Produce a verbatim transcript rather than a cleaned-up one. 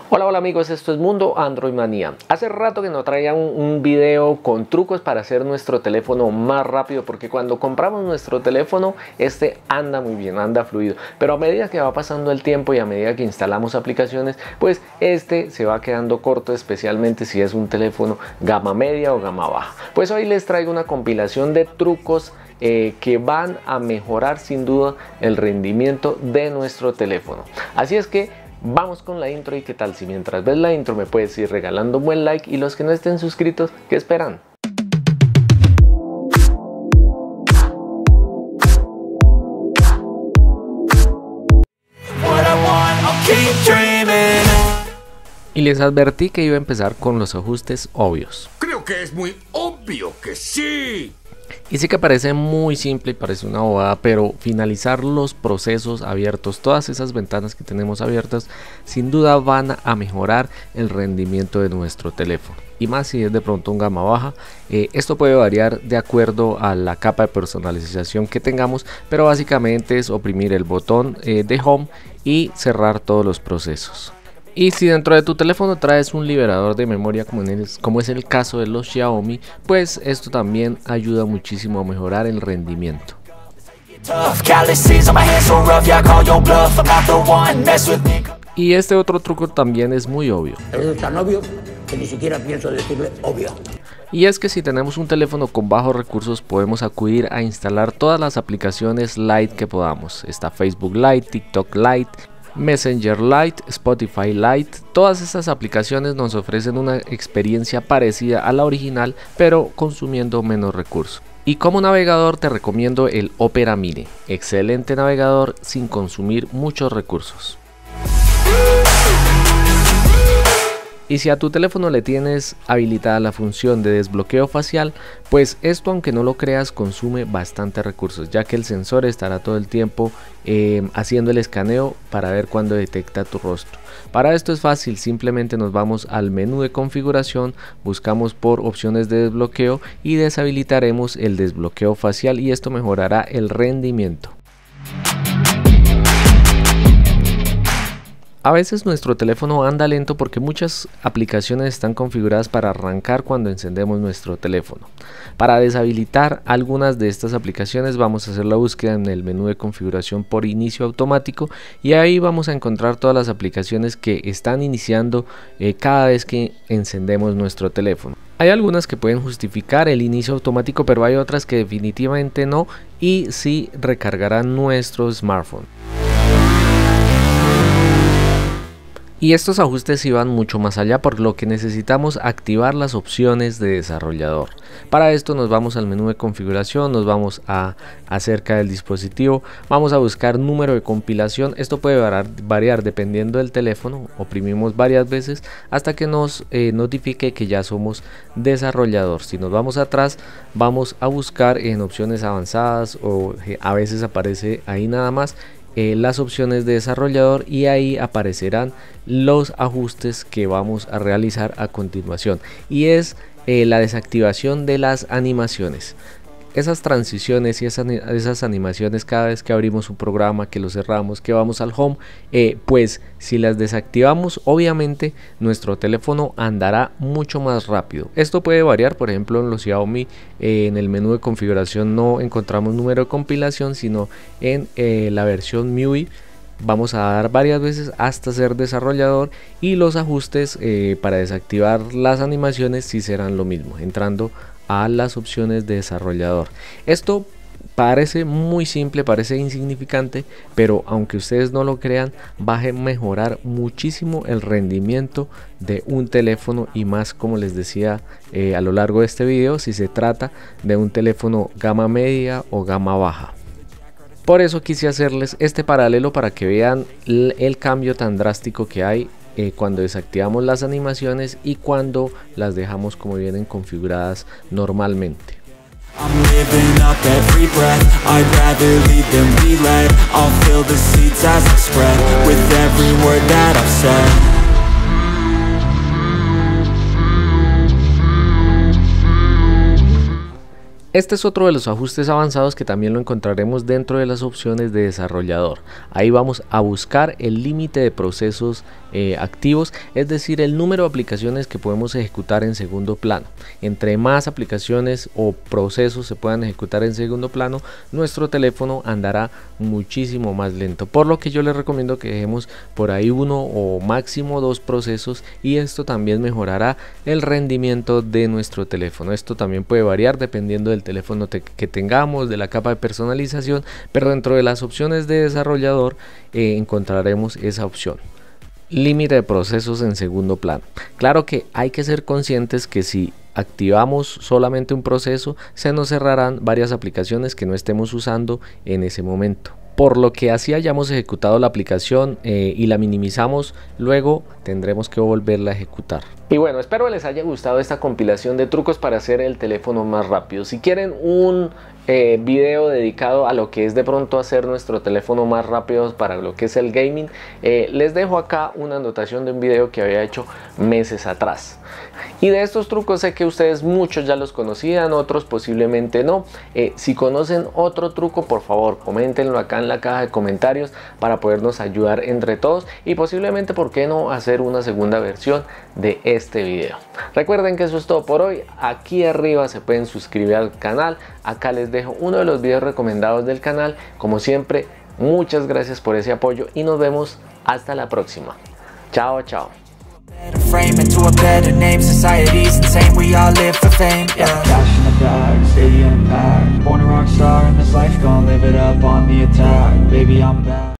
Hola, hola amigos, esto es Mundo Android Manía. Hace rato que no traía un, un video con trucos para hacer nuestro teléfono más rápido, porque cuando compramos nuestro teléfono, este anda muy bien, anda fluido. Pero a medida que va pasando el tiempo y a medida que instalamos aplicaciones, pues este se va quedando corto, especialmente si es un teléfono gama media o gama baja. Pues hoy les traigo una compilación de trucos Eh, que van a mejorar sin duda el rendimiento de nuestro teléfono. Así es que vamos con la intro. Y qué tal si mientras ves la intro me puedes ir regalando un buen like, y los que no estén suscritos, ¿qué esperan? Y les advertí que iba a empezar con los ajustes obvios. Creo que es muy obvio que sí. Y sí que parece muy simple y parece una bobada, pero finalizar los procesos abiertos, todas esas ventanas que tenemos abiertas, sin duda van a mejorar el rendimiento de nuestro teléfono. Y más si es de pronto un gama baja. Eh, esto puede variar de acuerdo a la capa de personalización que tengamos, pero básicamente es oprimir el botón eh, de Home y cerrar todos los procesos. Y si dentro de tu teléfono traes un liberador de memoria, como, en el, como es el caso de los Xiaomi, pues esto también ayuda muchísimo a mejorar el rendimiento. Y este otro truco también es muy obvio. Es tan obvio que ni siquiera pienso decirle obvio. Y es que si tenemos un teléfono con bajos recursos, podemos acudir a instalar todas las aplicaciones Lite que podamos. Está Facebook Lite, TikTok Lite, Messenger Lite, Spotify Lite. Todas estas aplicaciones nos ofrecen una experiencia parecida a la original, pero consumiendo menos recursos. Y como navegador te recomiendo el Opera Mini, excelente navegador sin consumir muchos recursos. Y si a tu teléfono le tienes habilitada la función de desbloqueo facial, pues esto, aunque no lo creas, consume bastante recursos, ya que el sensor estará todo el tiempo eh, haciendo el escaneo para ver cuándo detecta tu rostro. Para esto es fácil, simplemente nos vamos al menú de configuración, buscamos por opciones de desbloqueo y deshabilitaremos el desbloqueo facial, y esto mejorará el rendimiento. A veces nuestro teléfono anda lento porque muchas aplicaciones están configuradas para arrancar cuando encendemos nuestro teléfono. Para deshabilitar algunas de estas aplicaciones vamos a hacer la búsqueda en el menú de configuración por inicio automático, y ahí vamos a encontrar todas las aplicaciones que están iniciando eh, cada vez que encendemos nuestro teléfono. Hay algunas que pueden justificar el inicio automático, pero hay otras que definitivamente no, y sí recargarán nuestro smartphone. Y estos ajustes iban mucho más allá, por lo que necesitamos activar las opciones de desarrollador. Para esto nos vamos al menú de configuración, nos vamos a acerca del dispositivo, vamos a buscar número de compilación. Esto puede variar, variar dependiendo del teléfono, oprimimos varias veces hasta que nos eh, notifique que ya somos desarrollador. Si nos vamos atrás, vamos a buscar en opciones avanzadas, o a veces aparece ahí nada más Eh, las opciones de desarrollador, y ahí aparecerán los ajustes que vamos a realizar a continuación, y es eh, la desactivación de las animaciones. Esas transiciones y esas, esas animaciones cada vez que abrimos un programa, que lo cerramos, que vamos al home, eh, pues si las desactivamos, obviamente nuestro teléfono andará mucho más rápido. Esto puede variar, por ejemplo en los Xiaomi eh, en el menú de configuración no encontramos número de compilación, sino en eh, la versión M I U I vamos a dar varias veces hasta ser desarrollador, y los ajustes eh, para desactivar las animaciones sí serán lo mismo, entrando a las opciones de desarrollador. Esto parece muy simple, parece insignificante, pero aunque ustedes no lo crean, va a mejorar muchísimo el rendimiento de un teléfono, y más, como les decía eh, a lo largo de este video, si se trata de un teléfono gama media o gama baja. Por eso quise hacerles este paralelo para que vean el, el cambio tan drástico que hay Eh, cuando desactivamos las animaciones y cuando las dejamos como vienen configuradas normalmente. Este es otro de los ajustes avanzados que también lo encontraremos dentro de las opciones de desarrollador. Ahí vamos a buscar el límite de procesos eh, activos, es decir, el número de aplicaciones que podemos ejecutar en segundo plano. Entre más aplicaciones o procesos se puedan ejecutar en segundo plano, nuestro teléfono andará muchísimo más lento, por lo que yo les recomiendo que dejemos por ahí uno o máximo dos procesos, y esto también mejorará el rendimiento de nuestro teléfono. Esto también puede variar dependiendo del teléfono te que tengamos, de la capa de personalización, pero dentro de las opciones de desarrollador eh, encontraremos esa opción. Límite de procesos en segundo plano. Claro que hay que ser conscientes que si activamos solamente un proceso, se nos cerrarán varias aplicaciones que no estemos usando en ese momento. Por lo que así hayamos ejecutado la aplicación eh, y la minimizamos, luego tendremos que volverla a ejecutar. Y bueno, espero les haya gustado esta compilación de trucos para hacer el teléfono más rápido. Si quieren un eh, video dedicado a lo que es de pronto hacer nuestro teléfono más rápido para lo que es el gaming, eh, les dejo acá una anotación de un video que había hecho meses atrás. Y de estos trucos sé que ustedes muchos ya los conocían, otros posiblemente no. Eh, si conocen otro truco, por favor coméntenlo acá en la caja de comentarios para podernos ayudar entre todos, y posiblemente, por qué no, hacer una segunda versión de este video. Recuerden que eso es todo por hoy. Aquí arriba se pueden suscribir al canal. Acá les dejo uno de los videos recomendados del canal. Como siempre, muchas gracias por ese apoyo y nos vemos hasta la próxima. Chao, chao. Frame into a better name, society's insane, we all live for fame, yeah. Cash in the bag, stadium packed, born a rock star in this life, gonna live it up on the attack, baby I'm back.